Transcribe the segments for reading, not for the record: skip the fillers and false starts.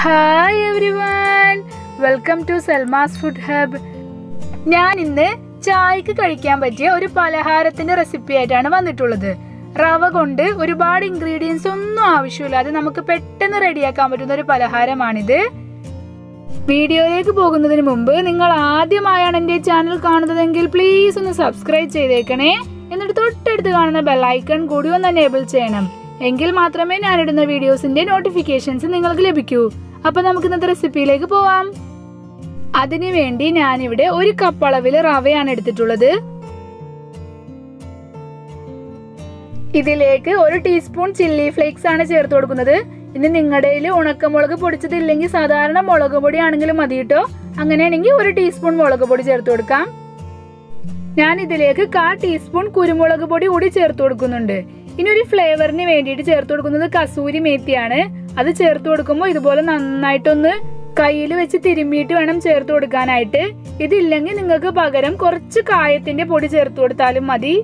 Hi everyone, welcome to Salmas foodhub. ഞാൻ ഇന്ന് ചായക്ക് കഴിക്കാൻ പറ്റിയ ഒരു പലഹാരത്തിന്റെ റെസിപ്പി ആയിട്ടാണ് വന്നിട്ടുള്ളത്. റവ കൊണ്ട് ഒരുപാട് ഇൻഗ്രീഡിയൻസ് ഒന്നും ആവശ്യമില്ലാതെ നമുക്ക് പെട്ടെന്ന് റെഡിയാക്കാൻ പറ്റുന്ന ഒരു പലഹാരമാണിത്. വീഡിയോയിലേക്ക് പോകുന്നതിന് മുമ്പ് നിങ്ങൾ ആദ്യമായാണ് എൻ്റെ ചാനൽ കാണുന്നതെങ്കിൽ പ്ലീസ് ഒന്ന് സബ്സ്ക്രൈബ് ചെയ്തേക്കണേ. എന്നിട്ട് തൊട്ടടുത്ത് കാണുന്ന ബെൽ ഐക്കൺ കൂടി ഒന്ന് എനേബിൾ ചെയ്യണം. എങ്കിൽ മാത്രമേ ഞാനിടുന്ന വീഡിയോസിന്റെ നോട്ടിഫിക്കേഷൻസ് നിങ്ങൾക്ക് ലഭിക്കൂ. അപ്പോൾ നമുക്ക് ഇന്നത്തെ റെസിപ്പിയിലേക്ക് പോവാം. അതിനുവേണ്ടി ഞാനിവിടെ 1 കപ്പ് അളവിൽ റവയാണ് എടുത്തിട്ടുള്ളത്. ഇതിലേക്ക് 1 ടീസ്പൂൺ ചില്ലി ഫ്ലേക്സ് ആണ് ചേർത്ത് കൊടുക്കുന്നത്. ഇനി നിങ്ങളുടെ കയ്യിൽ ഉണക്കമുളക് പൊടിച്ചതില്ലെങ്കിൽ സാധാരണ മുളക് പൊടി ആണെങ്കിലും മതി കേട്ടോ. അങ്ങനെയാണെങ്കിൽ 1 ടീസ്പൂൺ മുളക് പൊടി ചേർത്ത് കൊടുക്കാം. ഞാൻ ഇതിലേക്ക് 1/4 ടീസ്പൂൺ കുരുമുളക് പൊടി കൂടി ചേർത്ത് കൊടുക്കുന്നുണ്ട്. ഇനി ഒരു ഫ്ലേവറിന് വേണ്ടിയിട്ട് ചേർത്ത് കൊടുക്കുന്നത് കസൂരി മേത്തിയാണ്. അത് ചേർത്ത് കൊടുക്കുമ്പോൾ ഇതുപോലെ നന്നായിട്ടൊന്ന് കയ്യിൽ വെച്ച് തിരുമ്മിയിട്ട് വേണം ചേർത്ത് കൊടുക്കാനായിട്ട്. ഇതില്ലെങ്കിൽ നിങ്ങൾക്ക് പകരം കുറച്ച് കായത്തിന്റെ പൊടി ചേർത്ത് കൊടുത്താലും മതി.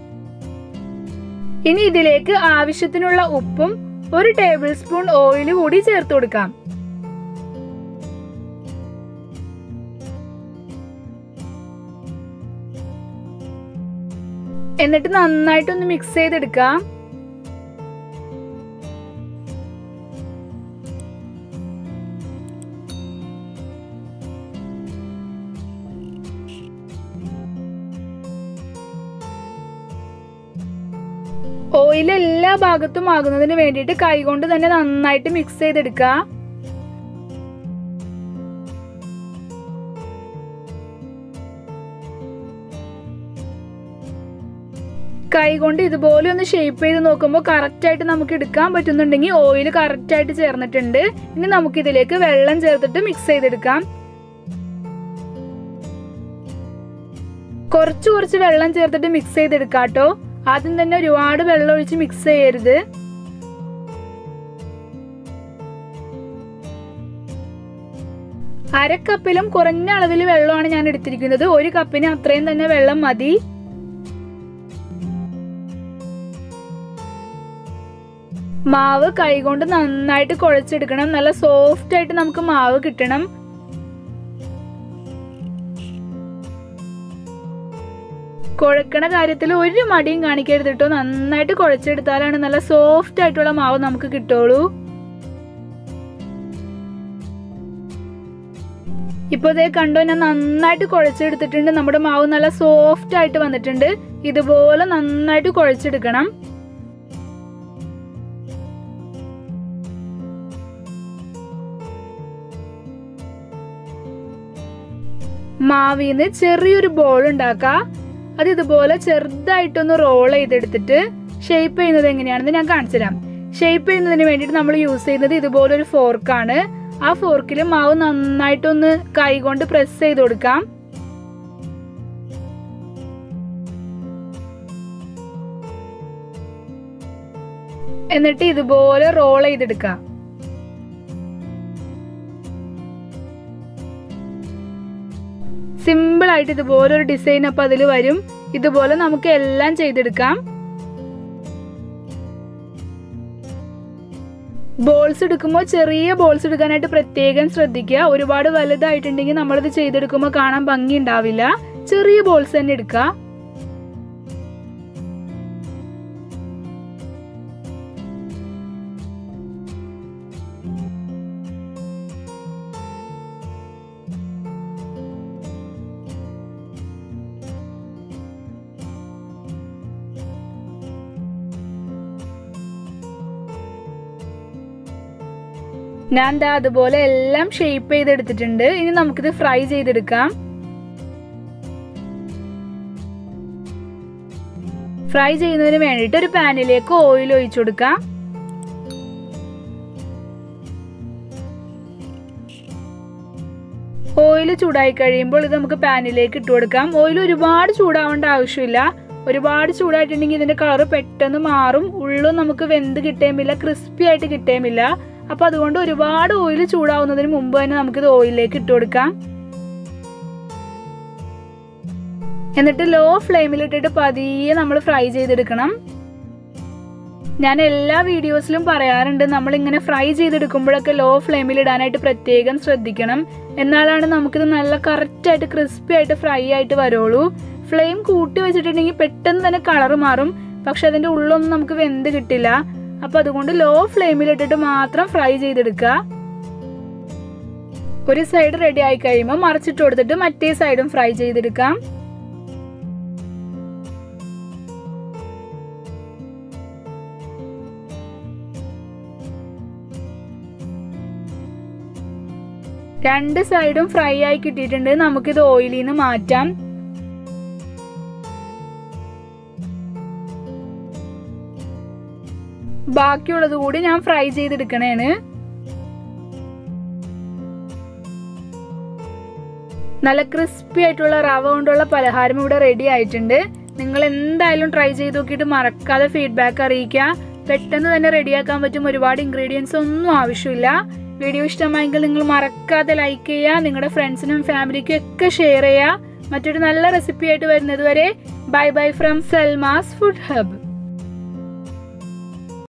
ഇനി ഇതിലേക്ക് ആവശ്യത്തിനുള്ള ഉപ്പും 1 ടേബിൾ സ്പൂൺ ഓയിൽ കൂടി ചേർത്ത് കൊടുക്കാം. എന്നിട്ട് നന്നായിട്ടൊന്ന് മിക്സ് ചെയ്തെടുക്കാം. ഓയിൽ എല്ലാ ഭാഗത്തും ആകുന്നതിന് വേണ്ടിയിട്ട് കൈകൊണ്ട് തന്നെ നന്നായിട്ട് മിക്സ് ചെയ്തെടുക്കുക. കൈകൊണ്ട് ഇതുപോലെ ഒന്ന് ഷേപ്പ് ചെയ്ത് നോക്കുമ്പോൾ കറക്റ്റ് ആയിട്ട് നമുക്ക് എടുക്കാൻ പറ്റുന്നുണ്ടെങ്കിൽ ഓയിൽ കറക്റ്റ് ആയിട്ട് ചേർന്നിട്ടുണ്ട്. ഇനി നമുക്ക് ഇതിലേക്ക് വെള്ളം ചേർത്തിട്ട് മിക്സ് ചെയ്തെടുക്കാം. കുറച്ച് വെള്ളം ചേർത്തിട്ട് മിക്സ് ചെയ്തെടുക്കാം കേട്ടോ. ആദ്യം തന്നെ ഒരുപാട് വെള്ളം ഒഴിച്ച് മിക്സ് ചെയ്യരുത്. അരക്കപ്പിലും കുറഞ്ഞ അളവിൽ വെള്ളമാണ് ഞാൻ എടുത്തിരിക്കുന്നത്. 1 കപ്പിന് അത്രയും തന്നെ വെള്ളം മതി. മാവ് കൈകൊണ്ട് നന്നായിട്ട് കുഴച്ചെടുക്കണം. നല്ല സോഫ്റ്റ് ആയിട്ട് നമുക്ക് മാവ് കിട്ടണം. കുഴക്കണ കാര്യത്തിൽ ഒരു മടിയും കാണിക്കരുത് കേട്ടോ. നന്നായിട്ട് കുഴച്ചെടുത്താലാണ് നല്ല സോഫ്റ്റ് ആയിട്ടുള്ള മാവ് നമുക്ക് കിട്ടുള്ളൂ. ഇപ്പൊ ഇതേ കണ്ടോ, ഞാൻ നന്നായിട്ട് കുഴച്ചെടുത്തിട്ടുണ്ട്. നമ്മുടെ മാവ് നല്ല സോഫ്റ്റ് ആയിട്ട് വന്നിട്ടുണ്ട്. ഇതുപോലെ നന്നായിട്ട് കുഴച്ചെടുക്കണം. മാവിന്ന് ചെറിയൊരു ബോൾ ഉണ്ടാക്കാം. അത് ഇതുപോലെ ചെറുതായിട്ടൊന്ന് റോൾ ചെയ്തെടുത്തിട്ട് ഷേപ്പ് ചെയ്യുന്നത് എങ്ങനെയാണെന്ന് ഞാൻ കാണിച്ചു തരാം. ഷേപ്പ് ചെയ്യുന്നതിന് വേണ്ടിയിട്ട് നമ്മൾ യൂസ് ചെയ്യുന്നത് ഇതുപോലൊരു ഫോർക്കാണ്. ആ ഫോർക്കിൽ മാവ് നന്നായിട്ടൊന്ന് കൈകൊണ്ട് പ്രസ് ചെയ്ത് കൊടുക്കാം. എന്നിട്ട് ഇതുപോലെ റോൾ ചെയ്തെടുക്കാം. സിമ്പിൾ ആയിട്ട് ഇതുപോലെ ഒരു ഡിസൈൻ അപ്പം അതിൽ വരും. ഇതുപോലെ നമുക്ക് എല്ലാം ചെയ്തെടുക്കാം. ബോൾസ് എടുക്കുമ്പോൾ ചെറിയ ബോൾസ് എടുക്കാനായിട്ട് പ്രത്യേകം ശ്രദ്ധിക്കുക. ഒരുപാട് വലുതായിട്ടുണ്ടെങ്കിൽ നമ്മളിത് ചെയ്തെടുക്കുമ്പോൾ കാണാൻ ഭംഗി ഉണ്ടാവില്ല. ചെറിയ ബോൾസ് തന്നെ എടുക്കുക. ഞാൻ ദാ അതുപോലെ എല്ലാം ഷേപ്പ് ചെയ്തെടുത്തിട്ടുണ്ട്. ഇനി നമുക്കിത് ഫ്രൈ ചെയ്തെടുക്കാം. ഫ്രൈ ചെയ്യുന്നതിന് വേണ്ടിയിട്ട് ഒരു പാനിലേക്ക് ഓയിൽ ഒഴിച്ചു കൊടുക്കാം. ഓയിൽ ചൂടായി കഴിയുമ്പോൾ ഇത് നമുക്ക് പാനിലേക്ക് ഇട്ട് കൊടുക്കാം. ഓയിൽ ഒരുപാട് ചൂടാവേണ്ട ആവശ്യമില്ല. ഒരുപാട് ചൂടായിട്ടുണ്ടെങ്കിൽ ഇതിന്റെ കളർ പെട്ടെന്ന് മാറും. ഉള്ളും നമുക്ക് വെന്ത് കിട്ടേമില്ല, ക്രിസ്പി ആയിട്ട് കിട്ടേമില്ല. അപ്പൊ അതുകൊണ്ട് ഒരുപാട് ഓയിൽ ചൂടാവുന്നതിന് മുമ്പ് തന്നെ നമുക്കിത് ഓയിലിലേക്ക് ഇട്ട് കൊടുക്കാം. എന്നിട്ട് ലോ ഫ്ലെയിമിൽ ഇട്ടിട്ട് പതിയെ നമ്മൾ ഫ്രൈ ചെയ്തെടുക്കണം. ഞാൻ എല്ലാ വീഡിയോസിലും പറയാറുണ്ട് നമ്മളിങ്ങനെ ഫ്രൈ ചെയ്തെടുക്കുമ്പോഴൊക്കെ ലോ ഫ്ലെയിമിൽ ഇടാനായിട്ട് പ്രത്യേകം ശ്രദ്ധിക്കണം. എന്നാലാണ് നമുക്കിത് നല്ല കറക്റ്റായിട്ട് ക്രിസ്പി ആയിട്ട് ഫ്രൈ ആയിട്ട് വരുള്ളൂ. ഫ്ലെയിം കൂട്ടി വെച്ചിട്ടുണ്ടെങ്കിൽ പെട്ടെന്ന് തന്നെ കളർ മാറും, പക്ഷെ അതിൻ്റെ ഉള്ളൊന്നും നമുക്ക് വെന്ത് കിട്ടില്ല. അപ്പോൾ അതുകൊണ്ട് ലോ ഫ്ലെയിമിൽ ഇട്ടിട്ട് മാത്രം ഫ്രൈ ചെയ്തെടുക്കുക. ഒരു സൈഡ് റെഡി ആയി കഴിയുമ്പോൾ മറിച്ചിട്ട് കൊടുത്തിട്ട് മറ്റേ സൈഡും ഫ്രൈ ചെയ്തെടുക്കാം. രണ്ട് സൈഡും ഫ്രൈ ആയി കിട്ടിയിട്ടുണ്ട്. നമുക്കിത് ഓയിലിൽ നിന്ന് മാറ്റാം. ബാക്കിയുള്ളത് കൂടി ഞാൻ ഫ്രൈ ചെയ്തെടുക്കണേണ്. നല്ല ക്രിസ്പി ആയിട്ടുള്ള റവ കൊണ്ടുള്ള പലഹാരം ഇവിടെ റെഡി ആയിട്ടുണ്ട്. നിങ്ങൾ എന്തായാലും ട്രൈ ചെയ്ത് നോക്കിയിട്ട് മറക്കാതെ ഫീഡ്ബാക്ക് അറിയിക്കുക. പെട്ടെന്ന് തന്നെ റെഡിയാക്കാൻ പറ്റും. ഒരുപാട് ഇൻഗ്രീഡിയൻസ് ഒന്നും ആവശ്യമില്ല. വീഡിയോ ഇഷ്ടമായെങ്കിൽ നിങ്ങൾ മറക്കാതെ ലൈക്ക് ചെയ്യുക. നിങ്ങളുടെ ഫ്രണ്ട്സിനും ഫാമിലിക്കും ഒക്കെ ഷെയർ ചെയ്യുക. മറ്റൊരു നല്ല റെസിപ്പി ആയിട്ട് വരുന്നത് വരെ bye bye from Salma's food hub.